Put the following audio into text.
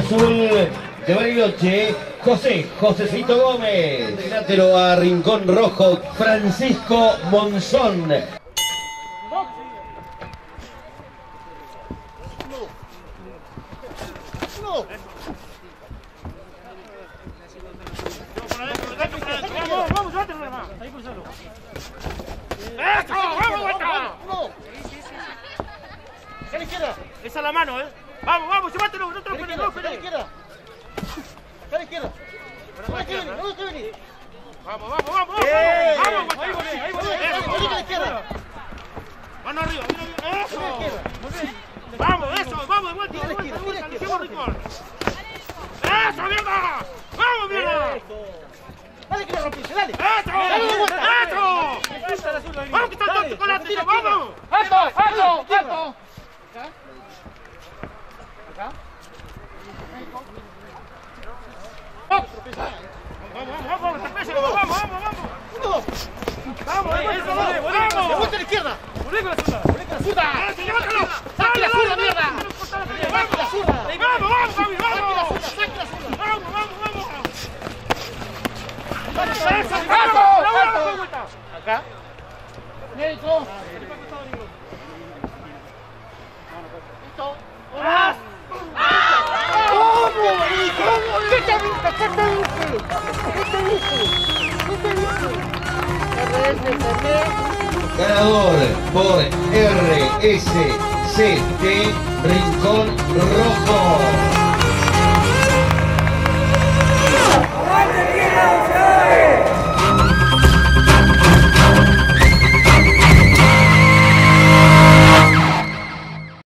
azul de Bariloche, Josecito Gómez. Delantero a Rincón Rojo, Francisco Monzón. Vamos, llévatelo nomás. Ahí cruzalo. ¡Eso! ¡Vamos, vuelta! A la izquierda. Esa es la mano, Vamos, llévatelo, no te lo pones, no, a la izquierda. A la izquierda. No te venís. Vamos. Vamos, ahí volé. A la izquierda. Mano arriba, mira. Eso. Vamos, de vuelta. Hicimos Rincón. ¡Eso, mierda! ¡Vamos, mierda! Dale que lo rompiste, dale. ¡Eso! ¡Vamos que está todo el chocolate! ¡Vamos! ¡Alto! ¿Acá? Vamos, ¡de vuelta a la izquierda! ¡Volvé con la zurda! ¡Llévatelo! ¡Saque la zurda, mierda! ¡Saque la zurda! ¡Vamos! ¡Saque la zurda! ¡Vamos! ¿Acá? ¡Médico! ¡Listo! ¡Más! ¿Qué te dice? Ganador por RSCT Rincón Rojo.